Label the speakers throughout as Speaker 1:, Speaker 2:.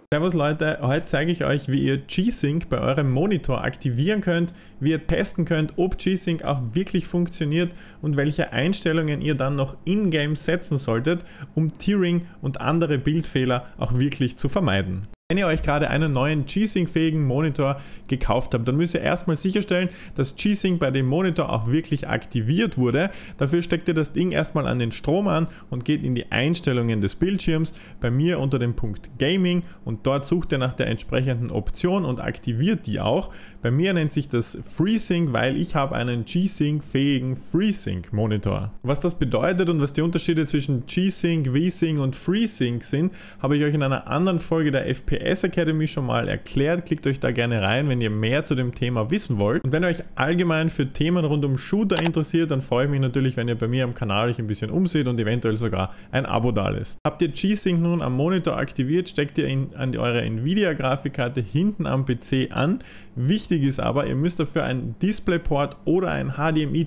Speaker 1: Servus Leute, heute zeige ich euch, wie ihr G-Sync bei eurem Monitor aktivieren könnt, wie ihr testen könnt, ob G-Sync auch wirklich funktioniert und welche Einstellungen ihr dann noch in-game setzen solltet, um Tearing und andere Bildfehler auch wirklich zu vermeiden. Wenn ihr euch gerade einen neuen G-Sync-fähigen Monitor gekauft habt, dann müsst ihr erstmal sicherstellen, dass G-Sync bei dem Monitor auch wirklich aktiviert wurde. Dafür steckt ihr das Ding erstmal an den Strom an und geht in die Einstellungen des Bildschirms, bei mir unter dem Punkt Gaming, und dort sucht ihr nach der entsprechenden Option und aktiviert die auch. Bei mir nennt sich das FreeSync, weil ich habe einen G-Sync-fähigen FreeSync-Monitor. Was das bedeutet und was die Unterschiede zwischen G-Sync, V-Sync und FreeSync sind, habe ich euch in einer anderen Folge der FPS Academy schon mal erklärt. Klickt euch da gerne rein, wenn ihr mehr zu dem Thema wissen wollt. Und wenn ihr euch allgemein für Themen rund um Shooter interessiert, dann freue ich mich natürlich, wenn ihr bei mir am Kanal euch ein bisschen umseht und eventuell sogar ein Abo da lässt. Habt ihr G-Sync nun am Monitor aktiviert, steckt ihr an eure Nvidia-Grafikkarte hinten am PC an. Wichtig ist aber, ihr müsst dafür ein DisplayPort oder ein HDMI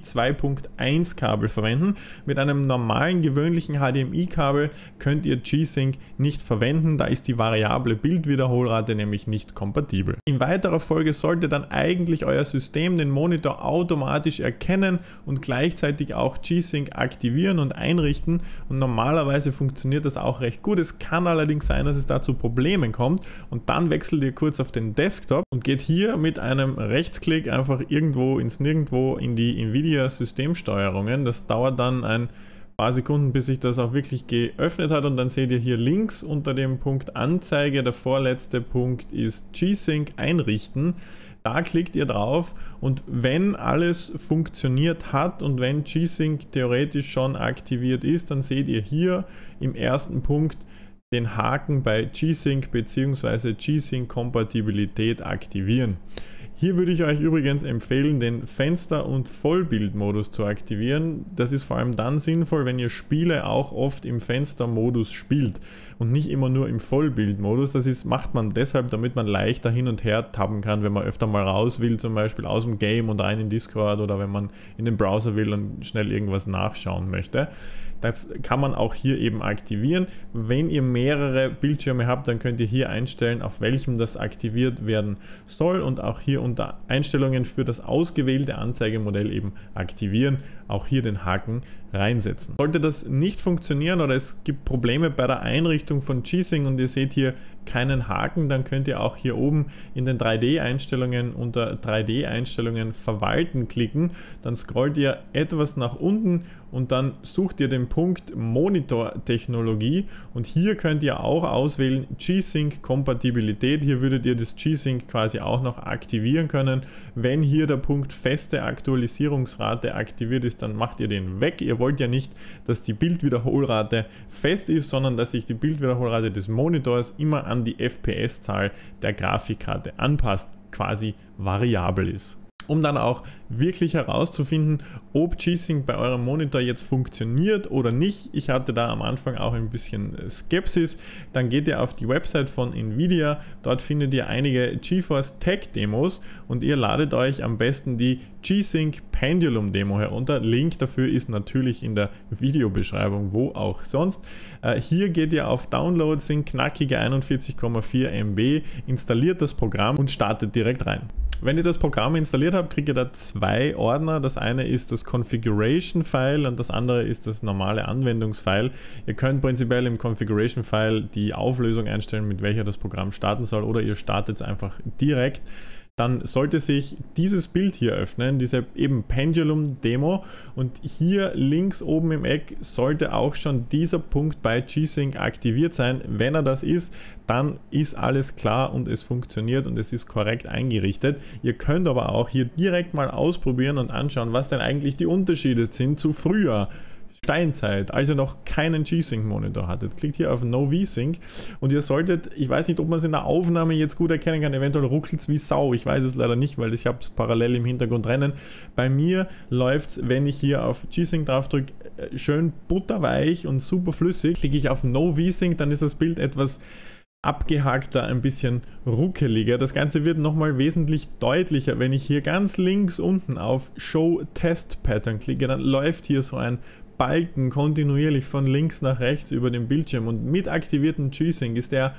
Speaker 1: 2.1 Kabel verwenden. Mit einem normalen, gewöhnlichen HDMI-Kabel könnt ihr G-Sync nicht verwenden, da ist die variable Bildwiederholrate nämlich nicht kompatibel. In weiterer Folge sollte dann eigentlich euer System den Monitor automatisch erkennen und gleichzeitig auch G-Sync aktivieren und einrichten, und normalerweise funktioniert das auch recht gut. Es kann allerdings sein, dass es da zu Problemen kommt, und dann wechselt ihr kurz auf den Desktop und geht hier mit einem Rechtsklick einfach irgendwo ins Nirgendwo in die Nvidia Systemsteuerungen. Das dauert dann ein paar Sekunden, bis sich das auch wirklich geöffnet hat, und dann seht ihr hier links unter dem Punkt Anzeige, der vorletzte Punkt ist G-Sync einrichten. Da klickt ihr drauf, und wenn alles funktioniert hat und wenn G-Sync theoretisch schon aktiviert ist, dann seht ihr hier im ersten Punkt den Haken bei G-Sync bzw. G-Sync-Kompatibilität aktivieren. Hier würde ich euch übrigens empfehlen, den Fenster- und Vollbildmodus zu aktivieren. Das ist vor allem dann sinnvoll, wenn ihr Spiele auch oft im Fenstermodus spielt und nicht immer nur im Vollbildmodus. Macht man deshalb, damit man leichter hin und her tappen kann, wenn man öfter mal raus will, zum Beispiel aus dem Game und rein in Discord, oder wenn man in den Browser will und schnell irgendwas nachschauen möchte. Das kann man auch hier eben aktivieren. Wenn ihr mehrere Bildschirme habt, dann könnt ihr hier einstellen, auf welchem das aktiviert werden soll, und auch hier unter Einstellungen für das ausgewählte Anzeigemodell eben aktivieren. Auch hier den Haken reinsetzen. Sollte das nicht funktionieren oder es gibt Probleme bei der Einrichtung von G-Sync und ihr seht hier keinen Haken, dann könnt ihr auch hier oben in den 3D-Einstellungen unter 3D-Einstellungen verwalten klicken. Dann scrollt ihr etwas nach unten und dann sucht ihr den Punkt Monitor-Technologie, und hier könnt ihr auch auswählen G-Sync-Kompatibilität. Hier würdet ihr das G-Sync quasi auch noch aktivieren können. Wenn hier der Punkt feste Aktualisierungsrate aktiviert ist, dann macht ihr den weg. Ihr wollt ja nicht, dass die Bildwiederholrate fest ist, sondern dass sich die Bildwiederholrate des Monitors immer an die FPS-Zahl der Grafikkarte anpasst, quasi variabel ist. Um dann auch wirklich herauszufinden, ob G-Sync bei eurem Monitor jetzt funktioniert oder nicht. Ich hatte da am Anfang auch ein bisschen Skepsis. Dann geht ihr auf die Website von Nvidia. Dort findet ihr einige GeForce Tech Demos und ihr ladet euch am besten die G-Sync Pendulum Demo herunter. Link dafür ist natürlich in der Videobeschreibung, wo auch sonst. Hier geht ihr auf Download, sind knackige 41,4 MB, installiert das Programm und startet direkt rein. Wenn ihr das Programm installiert habt, kriegt ihr da zwei Ordner. Das eine ist das Configuration-File und das andere ist das normale Anwendungsfile. Ihr könnt prinzipiell im Configuration-File die Auflösung einstellen, mit welcher das Programm starten soll, oder ihr startet es einfach direkt. Dann sollte sich dieses Bild hier öffnen, diese eben Pendulum-Demo, und hier links oben im Eck sollte auch schon dieser Punkt bei G-Sync aktiviert sein. Wenn er das ist, dann ist alles klar und es funktioniert und es ist korrekt eingerichtet. Ihr könnt aber auch hier direkt mal ausprobieren und anschauen, was denn eigentlich die Unterschiede sind zu früher. Steinzeit, als ihr noch keinen G-Sync-Monitor hattet. Klickt hier auf No V-Sync und ihr solltet, ich weiß nicht, ob man es in der Aufnahme jetzt gut erkennen kann, eventuell ruckelt es wie Sau, ich weiß es leider nicht, weil ich habe es parallel im Hintergrund rennen. Bei mir läuft es, wenn ich hier auf G-Sync drauf drücke, schön butterweich und super flüssig. Klicke ich auf No V-Sync, dann ist das Bild etwas abgehackter, ein bisschen ruckeliger. Das Ganze wird nochmal wesentlich deutlicher. Wenn ich hier ganz links unten auf Show Test Pattern klicke, dann läuft hier so ein Balken kontinuierlich von links nach rechts über den Bildschirm, und mit aktiviertem G-Sync ist der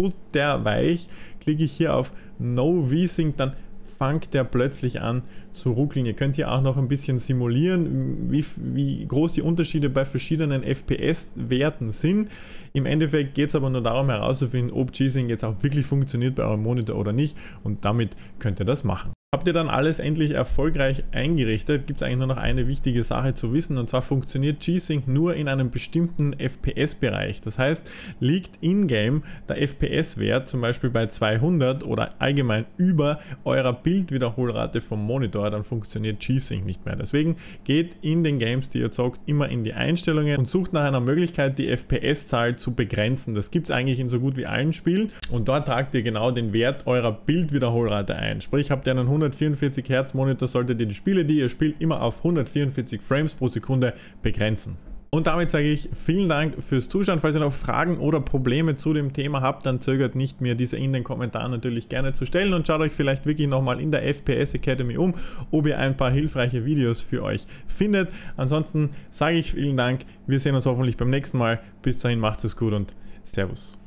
Speaker 1: butterweich. Klicke ich hier auf No VSync, dann fängt der plötzlich an zu ruckeln. Ihr könnt hier auch noch ein bisschen simulieren, wie groß die Unterschiede bei verschiedenen FPS-Werten sind. Im Endeffekt geht es aber nur darum herauszufinden, ob G-Sync jetzt auch wirklich funktioniert bei eurem Monitor oder nicht, und damit könnt ihr das machen. Habt ihr dann alles endlich erfolgreich eingerichtet, gibt es eigentlich nur noch eine wichtige Sache zu wissen, und zwar funktioniert G-Sync nur in einem bestimmten FPS-Bereich. Das heißt, liegt in-game der FPS-Wert zum Beispiel bei 200 oder allgemein über eurer Bildwiederholrate vom Monitor, dann funktioniert G-Sync nicht mehr. Deswegen geht in den Games, die ihr zockt, immer in die Einstellungen und sucht nach einer Möglichkeit, die FPS-Zahl zu begrenzen. Das gibt es eigentlich in so gut wie allen Spielen, und dort tragt ihr genau den Wert eurer Bildwiederholrate ein. Sprich, habt ihr einen 144 Hertz Monitor, solltet ihr die Spiele, die ihr spielt, immer auf 144 Frames pro Sekunde begrenzen. Und damit sage ich vielen Dank fürs Zuschauen. Falls ihr noch Fragen oder Probleme zu dem Thema habt, dann zögert nicht mehr, diese in den Kommentaren natürlich gerne zu stellen, und schaut euch vielleicht wirklich nochmal in der FPS Academy um, ob ihr ein paar hilfreiche Videos für euch findet. Ansonsten sage ich vielen Dank. Wir sehen uns hoffentlich beim nächsten Mal. Bis dahin, macht's es gut und Servus.